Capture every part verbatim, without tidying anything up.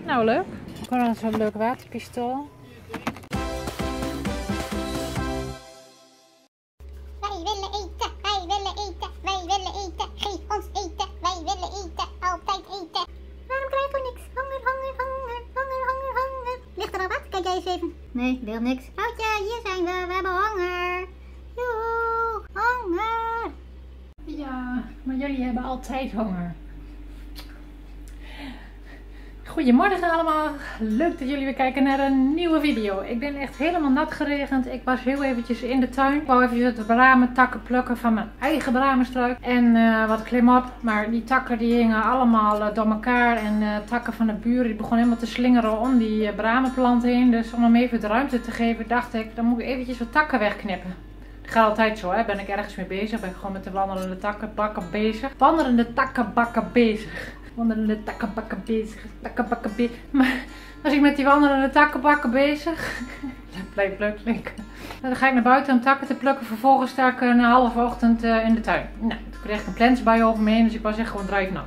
Nou leuk. Ik heb nog zo'n leuk waterpistool. Wij willen eten, wij willen eten, wij willen eten. Geef ons eten, wij willen eten, altijd eten. Waarom krijgen we niks? Honger, honger, honger, honger, honger, honger. Ligt er al wat? Kijk jij eens even. Nee, ligt niks. Houtje, hier zijn we, we hebben honger. Joe, honger. Ja, maar jullie hebben altijd honger. Goedemorgen allemaal, leuk dat jullie weer kijken naar een nieuwe video. Ik ben echt helemaal nat geregend. Ik was heel eventjes in de tuin. Ik wou eventjes de bramentakken plukken van mijn eigen bramenstruik. En uh, wat klimop. Maar die takken die hingen allemaal uh, door elkaar. En uh, takken van de buren die begonnen helemaal te slingeren om die uh, bramenplant heen. Dus om hem even de ruimte te geven dacht ik, dan moet ik eventjes wat takken wegknippen. Het gaat altijd zo, hè. Ben ik ergens mee bezig. Ben ik gewoon met de wandelende takkenbakken bezig. Wandelende takkenbakken bezig. Wandelende takkenbakken bezig. Takkenbakken bezig. Maar als ik met die wandelende takkenbakken bezig. Dat blijft leuk klinken. Dan ga ik naar buiten om takken te plukken. Vervolgens sta ik een halve ochtend uh, in de tuin. Nou, toen kreeg ik een plensbui over me heen. Dus ik was echt gewoon drijfnat.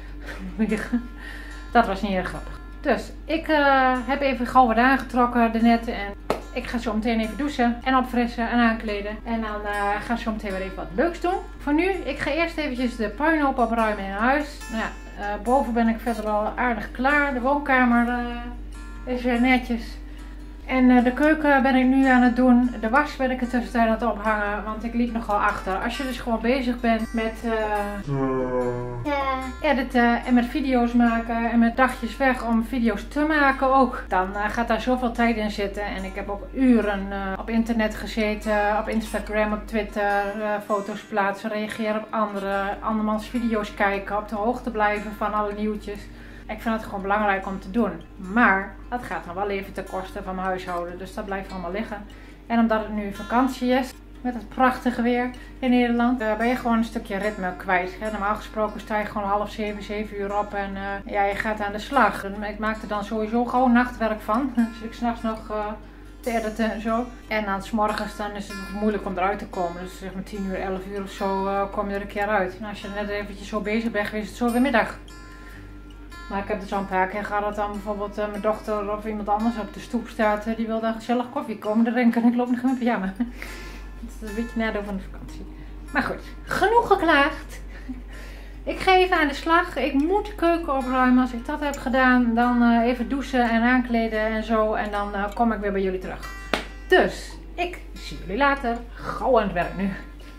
Dat was niet erg grappig. Dus ik uh, heb even gauw wat aangetrokken daarnet. En ik ga zo meteen even douchen en opfrissen en aankleden. En dan uh, ga ik zo meteen weer even wat leuks doen. Voor nu, ik ga eerst eventjes de puinhoop opruimen in huis. Nou ja, uh, boven ben ik verder al aardig klaar. De woonkamer uh, is weer netjes. En uh, de keuken ben ik nu aan het doen. De was ben ik er tussentijd aan het ophangen, want ik liep nogal achter. Als je dus gewoon bezig bent met uh, uh, editen en met video's maken en met dagjes weg om video's te maken ook, dan uh, gaat daar zoveel tijd in zitten. En ik heb ook uren uh, op internet gezeten, op Instagram, op Twitter, uh, foto's plaatsen, reageren op andere, andermans video's kijken, op de hoogte blijven van alle nieuwtjes. Ik vind het gewoon belangrijk om te doen. Maar dat gaat dan wel even ten koste van mijn huishouden. Dus dat blijft allemaal liggen. En omdat het nu vakantie is, met het prachtige weer in Nederland, uh, ben je gewoon een stukje ritme kwijt. Hè? Normaal gesproken sta je gewoon half zeven, zeven uur op en uh, ja, je gaat aan de slag. Ik maak er dan sowieso gewoon nachtwerk van. Dus ik s'nachts nog uh, te editen en zo. En dan 's morgens dan is het moeilijk om eruit te komen. Dus zeg maar tien uur, elf uur of zo uh, kom je er een keer uit. En als je net eventjes zo bezig bent, is het zo weer middag. Maar ik heb het zo een paar keer gehad dat dan bijvoorbeeld uh, mijn dochter of iemand anders op de stoep staat. Uh, die wil dan gezellig koffie komen drinken en ik loop nog in mijn pyjama. Dat is een beetje nadeel van de vakantie. Maar goed, genoeg geklaagd. Ik ga even aan de slag. Ik moet de keuken opruimen. Als ik dat heb gedaan, dan uh, even douchen en aankleden en zo. En dan uh, kom ik weer bij jullie terug. Dus, ik zie jullie later. Gauw aan het werk nu.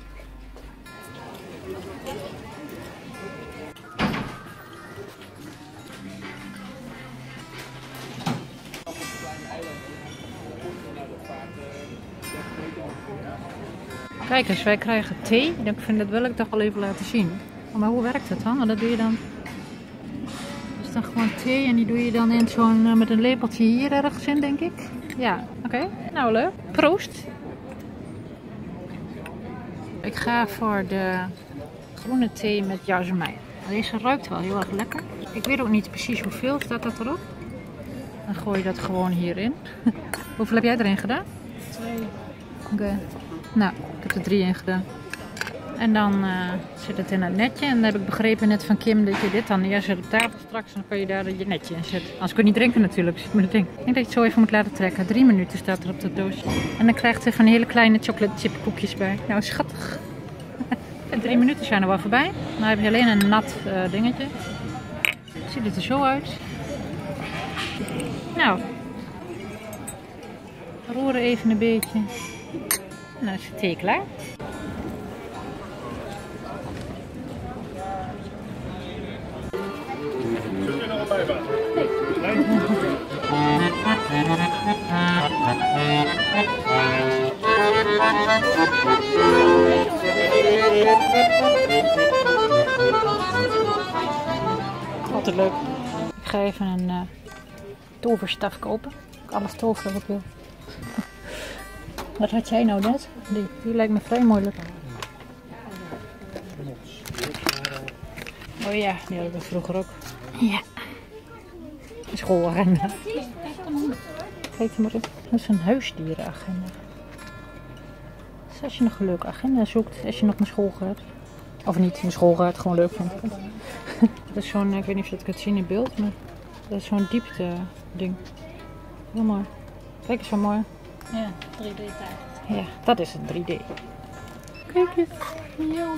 Kijk eens, wij krijgen thee. Ik vind dat wil ik toch wel even laten zien. Maar hoe werkt het dan? Dat doe je dan. Dat is dan gewoon thee en die doe je dan in zo'n uh, met een lepeltje hier ergens in, denk ik. Ja, oké. Okay. Nou leuk. Proost. Ik ga voor de groene thee met jasmijn. Deze ruikt wel heel erg lekker. Ik weet ook niet precies hoeveel staat dat erop. Dan gooi je dat gewoon hierin. Hoeveel heb jij erin gedaan? Twee. Oké. Okay. Nou, ik heb er drie in gedaan. En dan uh, zit het in het netje. En dan heb ik begrepen net van Kim dat je dit dan neerzet op tafel straks. En dan kan je daar je netje in zetten. Anders kun je niet drinken natuurlijk. Dus ik denk dat je het zo even moet laten trekken. Drie minuten staat er op dat doosje. En dan krijgt ze van hele kleine chocolate chip koekjes bij. Nou, schattig. En drie minuten zijn er wel voorbij. Dan heb je alleen een nat uh, dingetje. Ziet het er zo uit. Nou. Roeren even een beetje. En dan is de thee klaar. Zit je nog een bijbaan? Nee. Altijd leuk. Ik ga even een uh, toverstaf kopen. Ik alles toveren wat ik wil. Wat had jij nou net? Die, die lijkt me vrij moeilijk. Oh ja, die had ik vroeger ook. Ja. Schoolagenda. Kijk maar op. Dat is een huisdierenagenda. Dus als je nog een leuke agenda zoekt, als je nog naar school gaat. Of niet naar school gaat, gewoon leuk vindt. Dat is zo'n, ik weet niet of je dat kunt zien in beeld, maar Dat is zo'n diepte ding. Heel mooi. Kijk eens zo mooi. Ja, drie D taart. Ja, dat is een drie D. Kijk eens. Miauwt.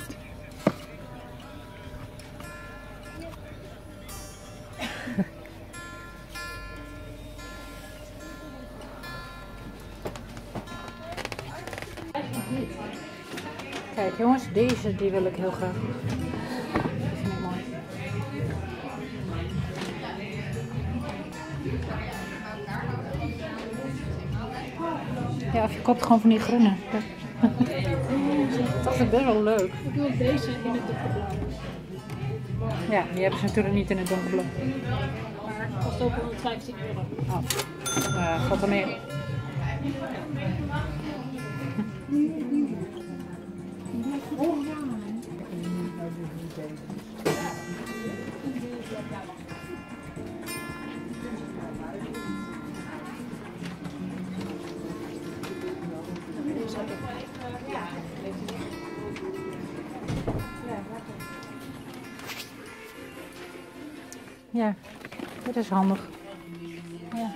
Kijk jongens, deze die wil ik heel graag. Die vind ik mooi. Ja, of je koopt gewoon van die groene. Dat is best wel leuk. Ik wil deze in het donkerblauw. Ja, die hebben ze natuurlijk niet in het donkerblauw. Maar het kost ook honderdvijftien euro. Oh, uh, valt er mee. Ja, dit is handig. Ja.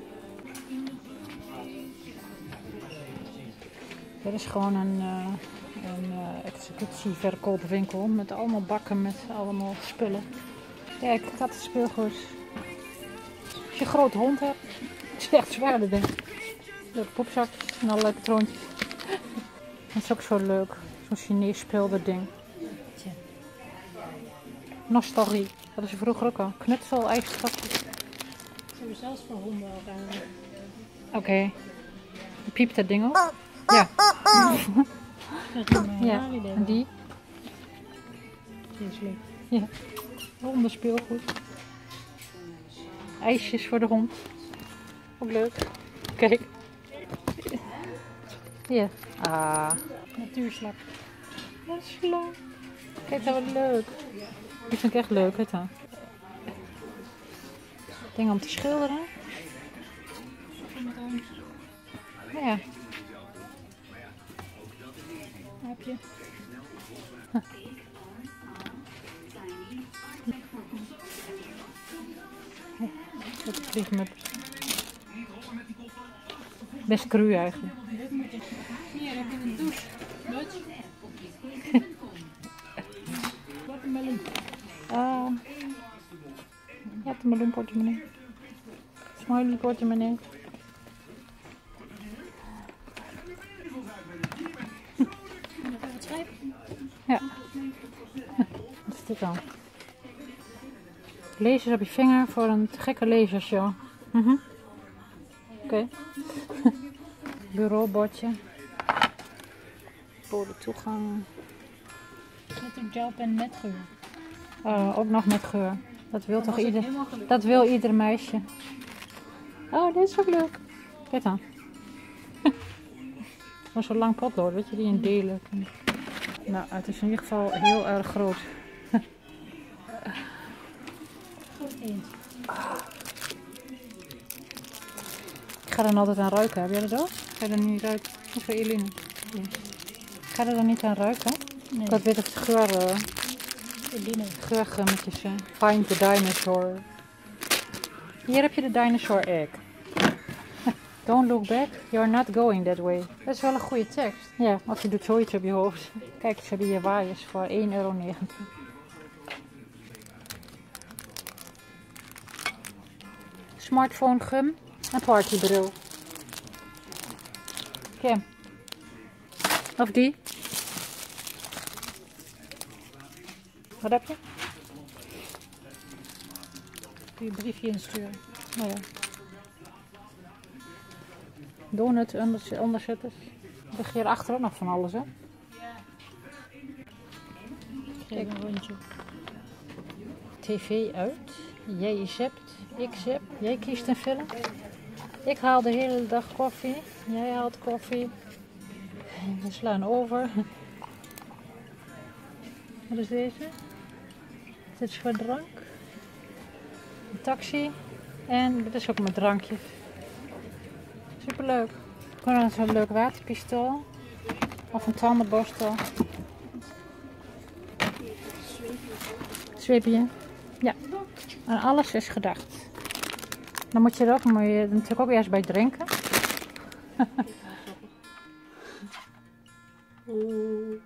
Dit is gewoon een, uh, een uh, executieverkoopwinkel met allemaal bakken met allemaal spullen. Kijk, dat is speelgoed. Als je een grote hond hebt, is het echt zwaar dit ding. Leuke poepzakjes en allerlei patroontjes. Dat is ook zo leuk. Zo'n Chinees speelde ding. Nostalgie. Dat is er vroeger ook al. Knutsel, ijsstapjes. Ze hebben zelfs voor honden ook aan. Oké. Okay. Piept dat ding op? Ja. Ja. En die? Die is leuk. Ja. Hondenspeelgoed. IJsjes voor de hond. Ook leuk. Kijk. Ja. Ah. Natuurslak. Dat is leuk. Kijk, dat wordt leuk. Die vind ik echt leuk, hè dan. Ding om te schilderen. Ja. Heb je? Dat vliegt met. Best cru eigenlijk. Hier heb je een douche. Dutch. Wat een meloen. Ah. Je hebt een meloen portemonnee. Smiley portemonnee. Nog even schrijven? Ja. Wat is dit dan? Lasers op je vinger voor een te gekke lasershow. Mm-hmm. Oké. Okay. Bureaubordje. Bode toegang. Met een gelpen met geur. Uh, ook nog met geur. Dat wil Dan toch was ik ieder. helemaal gelukkig. Dat wil ieder meisje. Oh, dit is ook leuk. Kijk dan. Gewoon zo'n lang potlood, weet je, die in delen. Nou, het is in ieder geval heel erg groot. Goed eend. Ik ga er dan altijd aan ruiken. Heb jij dat ook? Ga je er niet ruiken? Of voor Eline? Ja. Ik ga er dan niet aan ruiken. Nee. Ik had weer het geur, uh, Eline. geurgummetjes. Uh. Find the dinosaur. Hier heb je de dinosaur egg. Don't look back, you're not going that way. Dat is wel een goede tekst. Ja, of je doet zoiets op je hoofd. Kijk, ze hebben hier waaiers voor één euro negentig. Smartphone gum en partybril. Kim. Of die? Wat heb je? Kun je een briefje insturen. Nou ja. Donut onder- onderzetters. Er ligt hier achter ook nog van alles, hè? Geef een rondje. tv uit. Jij zept. Ik zep. Jij kiest een film. Ik haal de hele dag koffie. Jij haalt koffie. We slaan over. Wat is deze? Dit is voor drank. Een taxi. En dit is ook met drankjes. Superleuk. Gewoon zo'n leuk waterpistool. Of een tandenborstel. Zweepje. Ja. Aan alles is gedacht. Dan moet je er ook moet je natuurlijk ook eerst bij drinken. Oeh.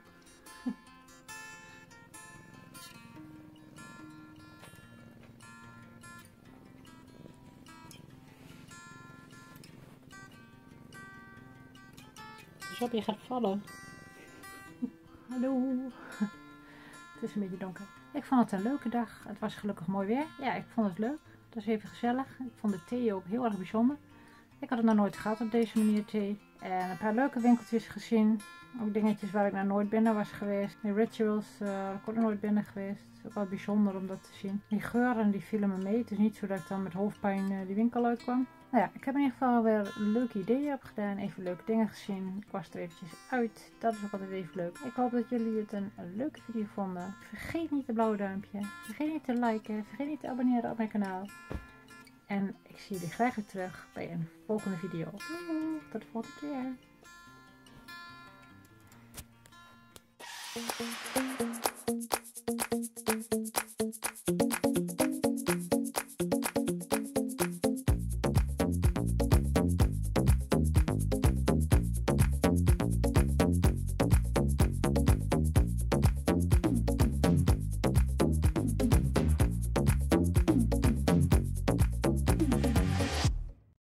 Pas op, je gaat vallen. Hallo. Het is een beetje donker. Ik vond het een leuke dag. Het was gelukkig mooi weer. Ja, ik vond het leuk. Het was even gezellig. Ik vond de thee ook heel erg bijzonder. Ik had het nog nooit gehad op deze manier thee. En een paar leuke winkeltjes gezien. Ook dingetjes waar ik nog nooit binnen was geweest. Die rituals, uh, waar ik ook nog nooit binnen geweest. Het is ook wel bijzonder om dat te zien. Die geuren die vielen me mee. Het is niet zo dat ik dan met hoofdpijn uh, die winkel uitkwam. Nou ja, ik heb in ieder geval weer leuke ideeën opgedaan. Even leuke dingen gezien. Ik was er eventjes uit. Dat is ook altijd even leuk. Ik hoop dat jullie het een, een leuke video vonden. Vergeet niet het blauwe duimpje. Vergeet niet te liken. Vergeet niet te abonneren op mijn kanaal. En ik zie jullie graag weer terug bij een volgende video. Doei, tot de volgende keer.